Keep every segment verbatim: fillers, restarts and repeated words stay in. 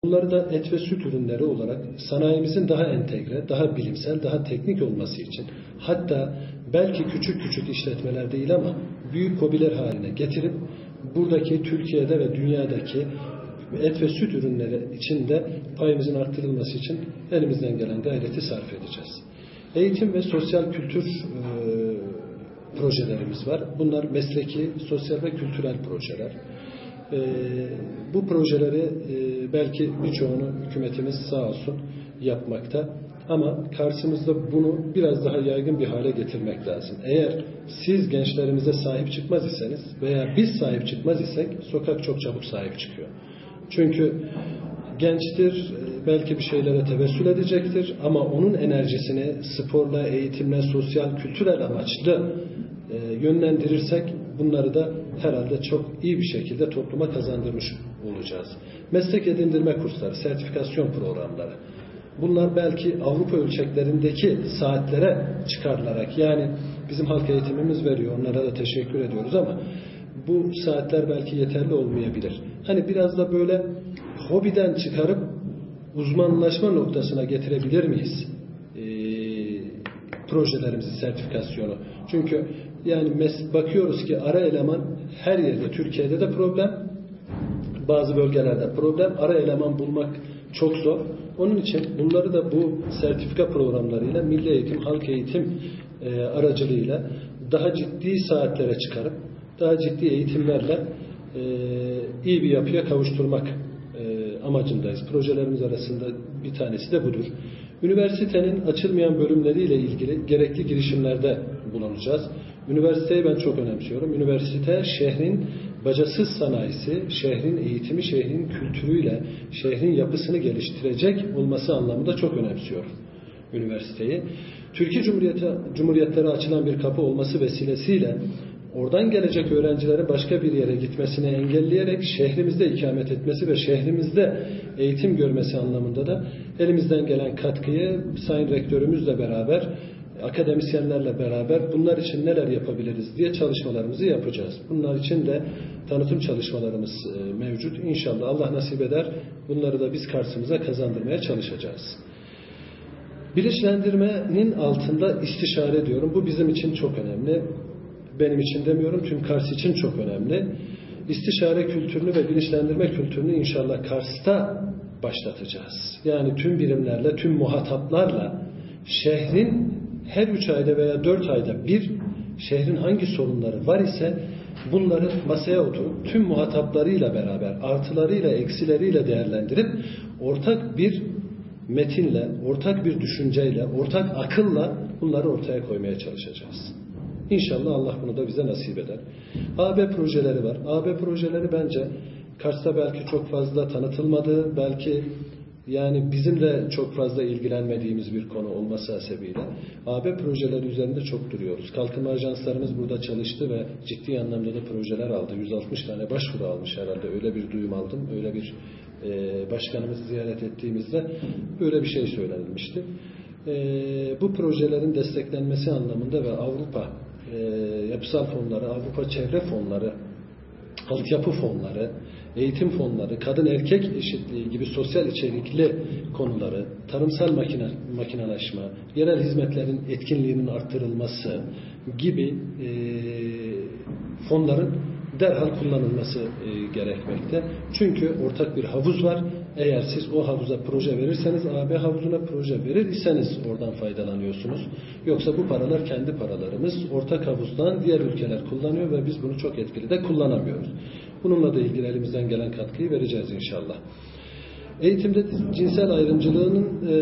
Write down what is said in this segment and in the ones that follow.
Bunları da et ve süt ürünleri olarak sanayimizin daha entegre, daha bilimsel, daha teknik olması için, hatta belki küçük küçük işletmeler değil ama büyük KOBİ'ler haline getirip buradaki Türkiye'de ve dünyadaki et ve süt ürünleri için de payımızın arttırılması için elimizden gelen gayreti sarf edeceğiz. Eğitim ve sosyal kültür e, projelerimiz var. Bunlar mesleki, sosyal ve kültürel projeler. E, bu projeleri e, belki birçoğunu hükümetimiz sağ olsun yapmakta. Ama karşımızda bunu biraz daha yaygın bir hale getirmek lazım. Eğer siz gençlerimize sahip çıkmaz iseniz veya biz sahip çıkmaz isek sokak çok çabuk sahip çıkıyor. Çünkü gençtir, belki bir şeylere tevessül edecektir ama onun enerjisini sporla, eğitimle, sosyal, kültürel amaçlı e, yönlendirirsek bunları da herhalde çok iyi bir şekilde topluma kazandırmış olacağız. Meslek edindirme kursları, sertifikasyon programları. Bunlar belki Avrupa ölçeklerindeki saatlere çıkarılarak, yani bizim halk eğitimimiz veriyor, onlara da teşekkür ediyoruz ama bu saatler belki yeterli olmayabilir. Hani biraz da böyle hobiden çıkarıp uzmanlaşma noktasına getirebilir miyiz ee, projelerimizi, sertifikasyonu? Çünkü yani bakıyoruz ki ara eleman her yerde, Türkiye'de de problem, bazı bölgelerde problem, ara eleman bulmak çok zor. Onun için bunları da bu sertifika programlarıyla, milli eğitim, halk eğitim e, aracılığıyla daha ciddi saatlere çıkarıp daha ciddi eğitimlerle e, iyi bir yapıya kavuşturmak e, amacındayız. Projelerimiz arasında bir tanesi de budur. Üniversitenin açılmayan bölümleriyle ilgili gerekli girişimlerde bulunacağız. Üniversiteyi ben çok önemsiyorum. Üniversite şehrin bacasız sanayisi, şehrin eğitimi, şehrin kültürüyle, şehrin yapısını geliştirecek olması anlamında çok önemsiyorum üniversiteyi. Türkiye Cumhuriyeti, Cumhuriyetleri açılan bir kapı olması vesilesiyle oradan gelecek öğrencilerin başka bir yere gitmesini engelleyerek şehrimizde ikamet etmesi ve şehrimizde eğitim görmesi anlamında da elimizden gelen katkıyı Sayın Rektörümüzle beraber, akademisyenlerle beraber bunlar için neler yapabiliriz diye çalışmalarımızı yapacağız. Bunlar için de tanıtım çalışmalarımız mevcut. İnşallah Allah nasip eder bunları da biz karşımıza kazandırmaya çalışacağız. Bilinçlendirmenin altında istişare diyorum. Bu bizim için çok önemli. Benim için demiyorum, tüm Kars için çok önemli. İstişare kültürünü ve bilinçlendirme kültürünü inşallah Kars'ta başlatacağız. Yani tüm birimlerle, tüm muhataplarla şehrin her üç ayda veya dört ayda bir şehrin hangi sorunları var ise bunları masaya oturup tüm muhataplarıyla beraber artılarıyla eksileriyle değerlendirip ortak bir metinle, ortak bir düşünceyle, ortak akılla bunları ortaya koymaya çalışacağız. İnşallah Allah bunu da bize nasip eder. A B projeleri var. A B projeleri bence Kars'ta belki çok fazla tanıtılmadı, belki yani bizim de çok fazla ilgilenmediğimiz bir konu olması hasebiyle A B projeleri üzerinde çok duruyoruz. Kalkınma ajanslarımız burada çalıştı ve ciddi anlamda da projeler aldı. yüz altmış tane başvuru almış herhalde. Öyle bir duyum aldım. Öyle bir e, başkanımızı ziyaret ettiğimizde öyle bir şey söylenilmişti. E, bu projelerin desteklenmesi anlamında ve Avrupa e, yapısal fonları, Avrupa çevre fonları, altyapı fonları, eğitim fonları, kadın erkek eşitliği gibi sosyal içerikli konuları, tarımsal makine, makinelaşma, yerel hizmetlerin etkinliğinin arttırılması gibi e, fonların derhal kullanılması e, gerekmekte. Çünkü ortak bir havuz var. Eğer siz o havuza proje verirseniz, A B havuzuna proje verir iseniz oradan faydalanıyorsunuz. Yoksa bu paralar kendi paralarımız. Ortak havuzdan diğer ülkeler kullanıyor ve biz bunu çok etkili de kullanamıyoruz. Bununla da ilgili elimizden gelen katkıyı vereceğiz inşallah. Eğitimde cinsel ayrımcılığının e,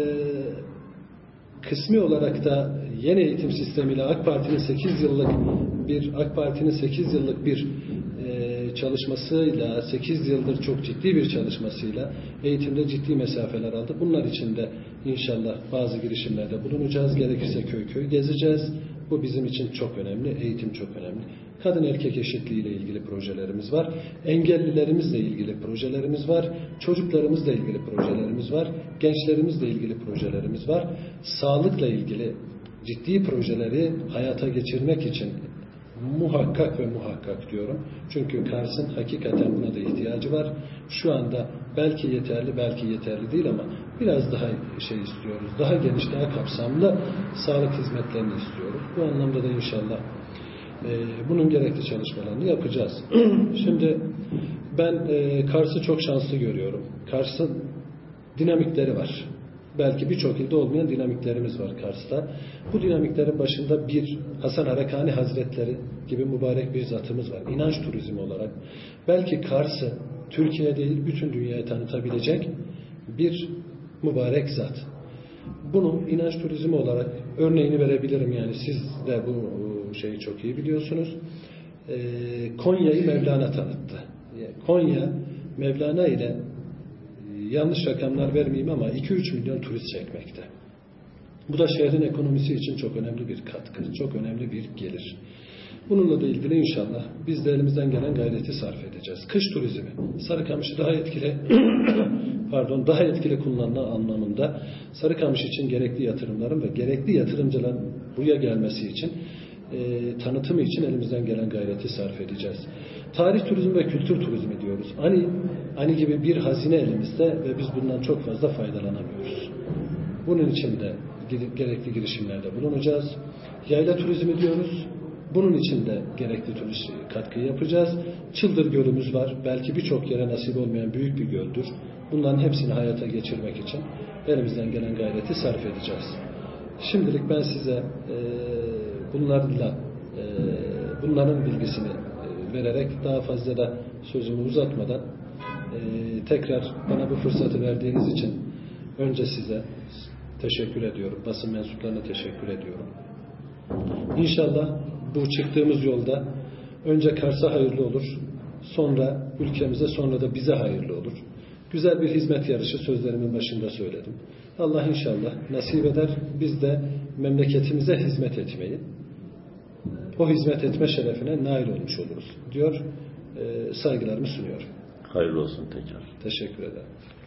kısmi olarak da yeni eğitim sistemiyle AK Parti'nin sekiz yıllık bir AK Parti'nin sekiz yıllık bir e, çalışmasıyla, sekiz yıldır çok ciddi bir çalışmasıyla eğitimde ciddi mesafeler aldı. Bunlar için de inşallah bazı girişimlerde bulunacağız. Gerekirse köy köy gezeceğiz. Bu bizim için çok önemli. Eğitim çok önemli. Kadın erkek eşitliği ile ilgili projelerimiz var. Engellilerimizle ilgili projelerimiz var. Çocuklarımızla ilgili projelerimiz var. Gençlerimizle ilgili projelerimiz var. Sağlıkla ilgili ciddi projeleri hayata geçirmek için muhakkak ve muhakkak diyorum. Çünkü Kars'ın hakikaten buna da ihtiyacı var. Şu anda belki yeterli, belki yeterli değil ama biraz daha şey istiyoruz. Daha geniş, daha kapsamlı sağlık hizmetlerini istiyoruz. Bu anlamda da inşallah e, bunun gerekli çalışmalarını yapacağız. Şimdi ben e, Kars'ı çok şanslı görüyorum. Kars'ın dinamikleri var. Belki birçok ilde olmayan dinamiklerimiz var Kars'ta. Bu dinamiklerin başında bir Hasan Harakani Hazretleri gibi mübarek bir zatımız var. İnanç turizmi olarak. Belki Kars'ı Türkiye değil bütün dünyaya tanıtabilecek bir mübarek zat. Bunun inanç turizmi olarak örneğini verebilirim. Yani siz de bu şeyi çok iyi biliyorsunuz. Ee, Konya'yı Mevlana tanıttı. Konya Mevlana ile yanlış rakamlar vermeyeyim ama iki üç milyon turist çekmekte. Bu da şehrin ekonomisi için çok önemli bir katkı, çok önemli bir gelir. Bununla da ilgili inşallah biz de elimizden gelen gayreti sarf edeceğiz. Kış turizmi, Sarıkamış'ı daha etkili pardon, daha etkili kullanma anlamında Sarıkamış için gerekli yatırımların ve gerekli yatırımcıların buraya gelmesi için e, tanıtımı için elimizden gelen gayreti sarf edeceğiz. Tarih turizmi ve kültür turizmi diyoruz. Ani, ani gibi bir hazine elimizde ve biz bundan çok fazla faydalanamıyoruz. Bunun için de gerekli girişimlerde bulunacağız. Yayla turizmi diyoruz. Bunun için de gerekli turist katkı yapacağız. Çıldır Gölümüz var. Belki birçok yere nasip olmayan büyük bir göldür. Bunların hepsini hayata geçirmek için elimizden gelen gayreti sarf edeceğiz. Şimdilik ben size e, bunlarla e, bunların bilgisini e, vererek daha fazla da sözümü uzatmadan e, tekrar bana bu fırsatı verdiğiniz için önce size teşekkür ediyorum. Basın mensuplarına teşekkür ediyorum. İnşallah bu çıktığımız yolda önce Kars'a hayırlı olur, sonra ülkemize, sonra da bize hayırlı olur. Güzel bir hizmet yarışı sözlerimin başında söyledim. Allah inşallah nasip eder, biz de memleketimize hizmet etmeyi, o hizmet etme şerefine nail olmuş oluruz diyor, e, saygılarımı sunuyorum. Hayırlı olsun tekrar. Teşekkür ederim.